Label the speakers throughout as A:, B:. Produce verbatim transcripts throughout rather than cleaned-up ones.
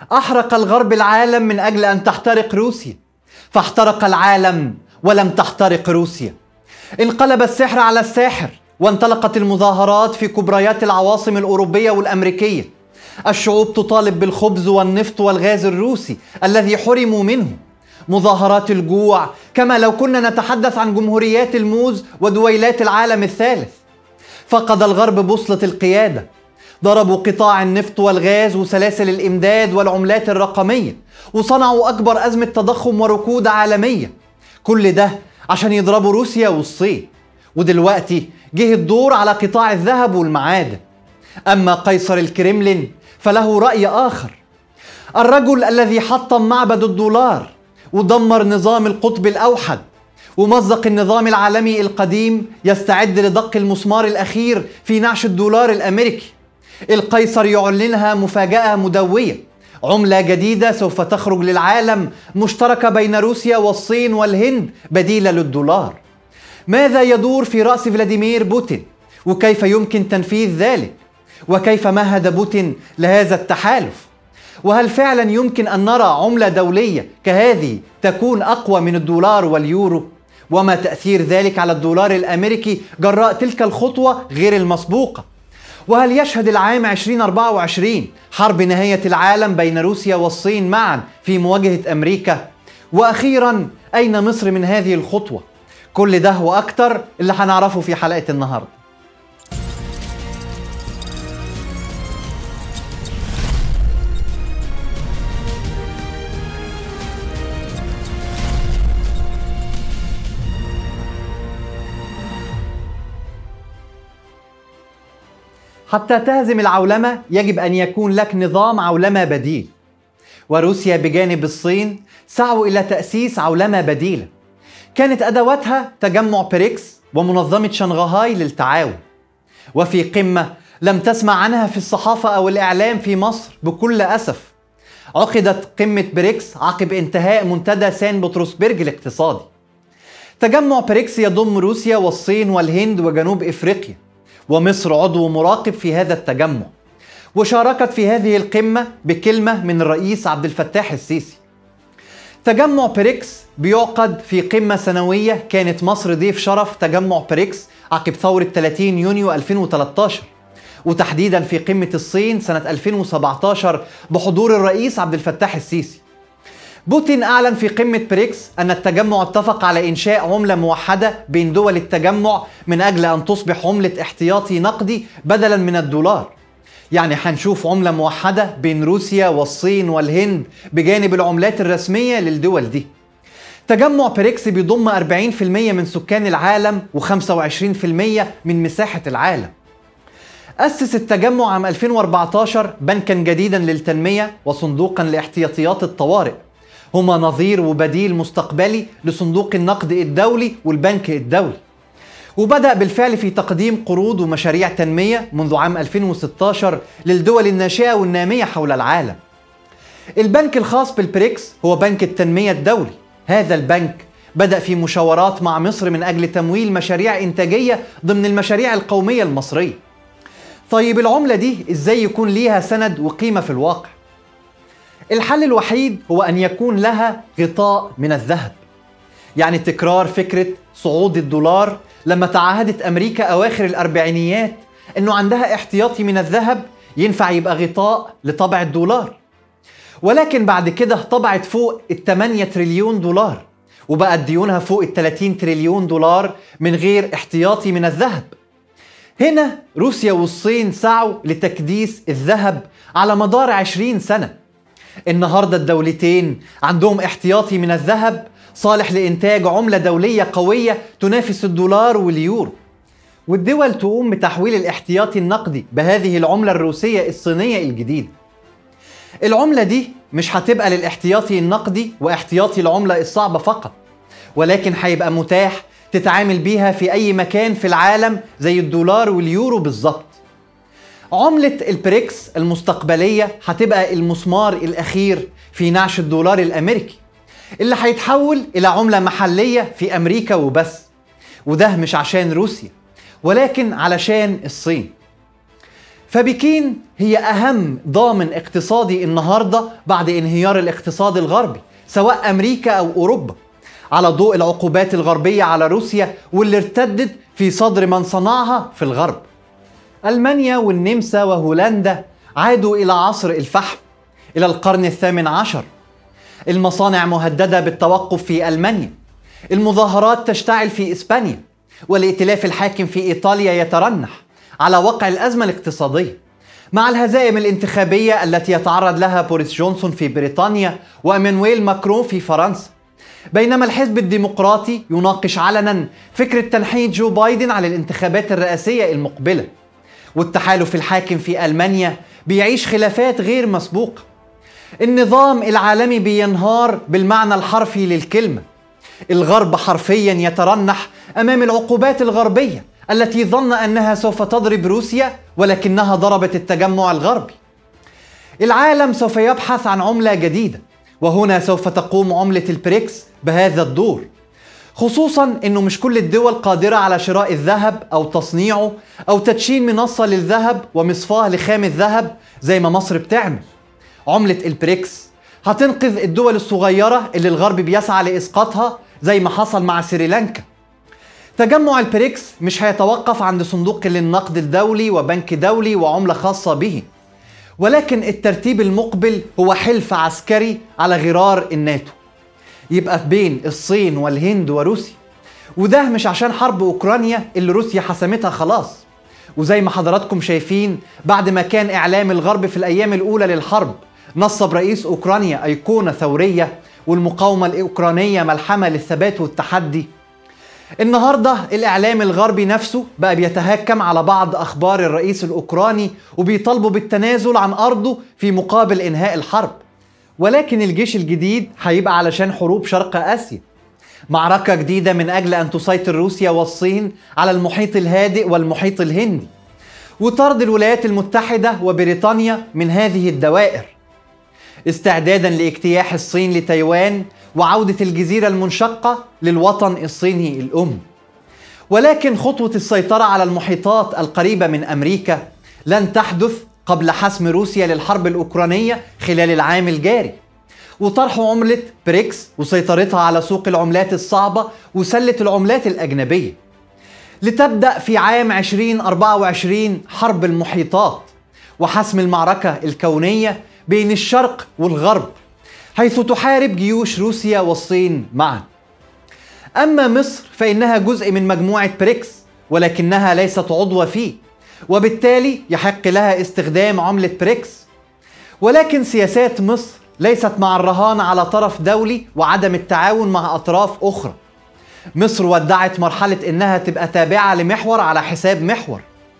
A: أحرق الغرب العالم من أجل أن تحترق روسيا، فاحترق العالم ولم تحترق روسيا. انقلب السحر على الساحر، وانطلقت المظاهرات في كبريات العواصم الأوروبية والأمريكية. الشعوب تطالب بالخبز والنفط والغاز الروسي الذي حرموا منه. مظاهرات الجوع، كما لو كنا نتحدث عن جمهوريات الموز ودويلات العالم الثالث. فقد الغرب بوصلة القيادة، ضربوا قطاع النفط والغاز وسلاسل الإمداد والعملات الرقمية، وصنعوا أكبر أزمة تضخم وركود عالمية. كل ده عشان يضربوا روسيا والصين. ودلوقتي جه الدور على قطاع الذهب والمعادن. أما قيصر الكرملين فله رأي آخر. الرجل الذي حطم معبد الدولار ودمر نظام القطب الأوحد ومزق النظام العالمي القديم يستعد لدق المسمار الأخير في نعش الدولار الأمريكي. القيصر يعلنها مفاجأة مدوية: عملة جديدة سوف تخرج للعالم مشتركة بين روسيا والصين والهند بديلة للدولار. ماذا يدور في رأس فلاديمير بوتين؟ وكيف يمكن تنفيذ ذلك؟ وكيف مهد بوتين لهذا التحالف؟ وهل فعلا يمكن أن نرى عملة دولية كهذه تكون أقوى من الدولار واليورو؟ وما تأثير ذلك على الدولار الأمريكي جراء تلك الخطوة غير المسبوقة؟ وهل يشهد العام ألفين وأربعة وعشرين حرب نهاية العالم بين روسيا والصين معا في مواجهة أمريكا؟ وأخيرا، أين مصر من هذه الخطوة؟ كل ده وأكتر اللي هنعرفه في حلقة النهاردة. حتى تهزم العولمة يجب أن يكون لك نظام عولمة بديل، وروسيا بجانب الصين سعوا إلى تأسيس عولمة بديلة. كانت أدواتها تجمع بريكس ومنظمة شنغهاي للتعاون. وفي قمة لم تسمع عنها في الصحافة أو الإعلام في مصر بكل أسف. عقدت قمة بريكس عقب انتهاء منتدى سان بطرسبرج الاقتصادي. تجمع بريكس يضم روسيا والصين والهند وجنوب إفريقيا، ومصر عضو مراقب في هذا التجمع، وشاركت في هذه القمة بكلمة من الرئيس عبد الفتاح السيسي. تجمع بريكس بيعقد في قمة سنوية كانت مصر ضيف شرف تجمع بريكس عقب ثورة ثلاثين يونيو ألفين وثلاثة عشر، وتحديدا في قمة الصين سنة ألفين وسبعة عشر بحضور الرئيس عبد الفتاح السيسي. بوتين أعلن في قمة بريكس أن التجمع اتفق على إنشاء عملة موحدة بين دول التجمع من أجل أن تصبح عملة احتياطي نقدي بدلا من الدولار. يعني هنشوف عملة موحدة بين روسيا والصين والهند بجانب العملات الرسمية للدول دي. تجمع بريكس بيضم أربعين بالمئة من سكان العالم وخمسة وعشرين بالمئة من مساحة العالم. أسس التجمع عام ألفين وأربعة عشر بنكا جديدا للتنمية وصندوقا لاحتياطيات الطوارئ، هما نظير وبديل مستقبلي لصندوق النقد الدولي والبنك الدولي. وبدأ بالفعل في تقديم قروض ومشاريع تنمية منذ عام ألفين وستة عشر للدول الناشئة والنامية حول العالم. البنك الخاص بالبريكس هو بنك التنمية الدولي. هذا البنك بدأ في مشاورات مع مصر من أجل تمويل مشاريع إنتاجية ضمن المشاريع القومية المصرية. طيب العملة دي إزاي يكون ليها سند وقيمة في الواقع؟ الحل الوحيد هو أن يكون لها غطاء من الذهب. يعني تكرار فكرة صعود الدولار لما تعهدت أمريكا أواخر الأربعينيات أنه عندها احتياطي من الذهب ينفع يبقى غطاء لطبع الدولار. ولكن بعد كده طبعت فوق الثمانية تريليون دولار، وبقت ديونها فوق الثلاثين تريليون دولار من غير احتياطي من الذهب. هنا روسيا والصين سعوا لتكديس الذهب على مدار عشرين سنة. النهاردة الدولتين عندهم احتياطي من الذهب صالح لإنتاج عملة دولية قوية تنافس الدولار واليورو. والدول تقوم بتحويل الاحتياطي النقدي بهذه العملة الروسية الصينية الجديدة. العملة دي مش هتبقى للاحتياطي النقدي واحتياطي العملة الصعبة فقط، ولكن هيبقى متاح تتعامل بيها في أي مكان في العالم زي الدولار واليورو بالظبط. عملة البريكس المستقبلية هتبقى المسمار الأخير في نعش الدولار الأمريكي اللي هيتحول إلى عملة محلية في أمريكا وبس. وده مش عشان روسيا ولكن علشان الصين. فبكين هي أهم ضامن اقتصادي النهاردة بعد انهيار الاقتصاد الغربي سواء أمريكا أو أوروبا، على ضوء العقوبات الغربية على روسيا واللي ارتدت في صدر من صنعها في الغرب. ألمانيا والنمسا وهولندا عادوا إلى عصر الفحم إلى القرن الثامن عشر. المصانع مهددة بالتوقف في ألمانيا، المظاهرات تشتعل في إسبانيا، والائتلاف الحاكم في إيطاليا يترنح على وقع الأزمة الاقتصادية، مع الهزائم الانتخابية التي يتعرض لها بوريس جونسون في بريطانيا وإيمانويل ماكرون في فرنسا، بينما الحزب الديمقراطي يناقش علنا فكرة تنحية جو بايدن على الانتخابات الرئاسية المقبلة، والتحالف الحاكم في ألمانيا بيعيش خلافات غير مسبوقة. النظام العالمي بينهار بالمعنى الحرفي للكلمة. الغرب حرفيا يترنح أمام العقوبات الغربية التي ظن أنها سوف تضرب روسيا ولكنها ضربت التجمع الغربي. العالم سوف يبحث عن عملة جديدة، وهنا سوف تقوم عملة البريكس بهذا الدور، خصوصا أنه مش كل الدول قادرة على شراء الذهب أو تصنيعه أو تدشين منصة للذهب ومصفاة لخام الذهب زي ما مصر بتعمل. عملة البريكس هتنقذ الدول الصغيرة اللي الغرب بيسعى لإسقاطها زي ما حصل مع سريلانكا. تجمع البريكس مش هيتوقف عند صندوق للنقد الدولي وبنك دولي وعملة خاصة به، ولكن الترتيب المقبل هو حلف عسكري على غرار الناتو يبقى بين الصين والهند وروسيا، وده مش عشان حرب أوكرانيا اللي روسيا حسمتها خلاص. وزي ما حضراتكم شايفين بعد ما كان إعلام الغرب في الأيام الأولى للحرب نصب رئيس أوكرانيا أيقونة ثورية والمقاومة الأوكرانية ملحمة للثبات والتحدي، النهاردة الإعلام الغربي نفسه بقى بيتهكم على بعض أخبار الرئيس الأوكراني وبيطالبوا بالتنازل عن أرضه في مقابل إنهاء الحرب. ولكن الجيش الجديد هيبقى علشان حروب شرق آسيا، معركة جديدة من أجل أن تسيطر روسيا والصين على المحيط الهادئ والمحيط الهندي، وطرد الولايات المتحدة وبريطانيا من هذه الدوائر، استعدادا لاجتياح الصين لتايوان وعودة الجزيرة المنشقة للوطن الصيني الأم. ولكن خطوة السيطرة على المحيطات القريبة من أمريكا لن تحدث قبل حسم روسيا للحرب الأوكرانية خلال العام الجاري، وطرح عملة بريكس وسيطرتها على سوق العملات الصعبة وسلة العملات الأجنبية، لتبدأ في عام ألفين وأربعة وعشرين حرب المحيطات وحسم المعركة الكونية بين الشرق والغرب، حيث تحارب جيوش روسيا والصين معا. أما مصر فإنها جزء من مجموعة بريكس ولكنها ليست عضوة فيه، وبالتالي يحق لها استخدام عملة بريكس. ولكن سياسات مصر ليست مع الرهان على طرف دولي وعدم التعاون مع أطراف أخرى. مصر ودعت مرحلة إنها تبقى تابعة لمحور على حساب محور.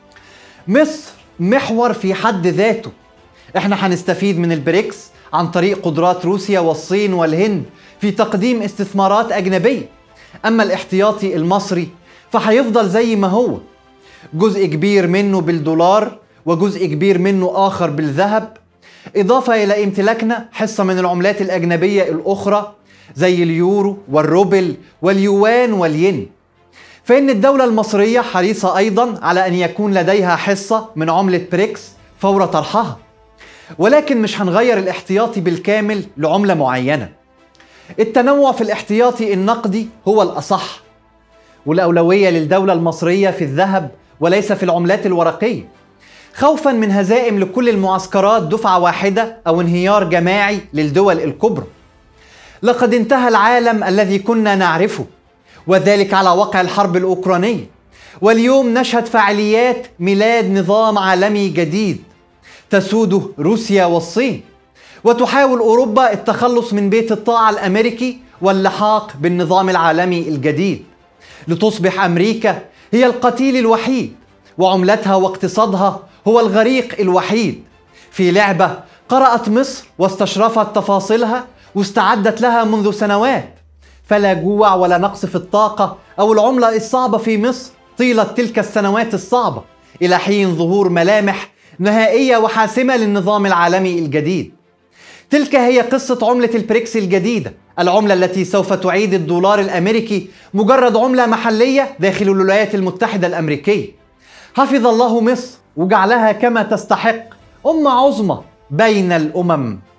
A: مصر محور في حد ذاته. احنا هنستفيد من البريكس عن طريق قدرات روسيا والصين والهند في تقديم استثمارات أجنبية، أما الاحتياطي المصري فهيفضل زي ما هو، جزء كبير منه بالدولار وجزء كبير منه آخر بالذهب، إضافة إلى امتلاكنا حصة من العملات الأجنبية الأخرى زي اليورو والروبل واليوان والين. فإن الدولة المصرية حريصة أيضا على أن يكون لديها حصة من عملة بريكس فور طرحها، ولكن مش هنغير الاحتياطي بالكامل لعملة معينة. التنوع في الاحتياطي النقدي هو الأصح، والأولوية للدولة المصرية في الذهب وليس في العملات الورقية، خوفا من هزائم لكل المعسكرات دفعة واحدة أو انهيار جماعي للدول الكبرى. لقد انتهى العالم الذي كنا نعرفه، وذلك على وقع الحرب الأوكرانية، واليوم نشهد فعاليات ميلاد نظام عالمي جديد تسوده روسيا والصين، وتحاول أوروبا التخلص من بيت الطاعة الأمريكي واللحاق بالنظام العالمي الجديد، لتصبح أمريكا هي القتيل الوحيد وعملتها واقتصادها هو الغريق الوحيد في لعبة قرأت مصر واستشرفت تفاصيلها واستعدت لها منذ سنوات. فلا جوع ولا نقص في الطاقة أو العملة الصعبة في مصر طيلة تلك السنوات الصعبة إلى حين ظهور ملامح نهائية وحاسمة للنظام العالمي الجديد. تلك هي قصة عملة البريكس الجديدة، العملة التي سوف تعيد الدولار الأمريكي مجرد عملة محلية داخل الولايات المتحدة الأمريكية. حفظ الله مصر وجعلها كما تستحق أمة عظمى بين الأمم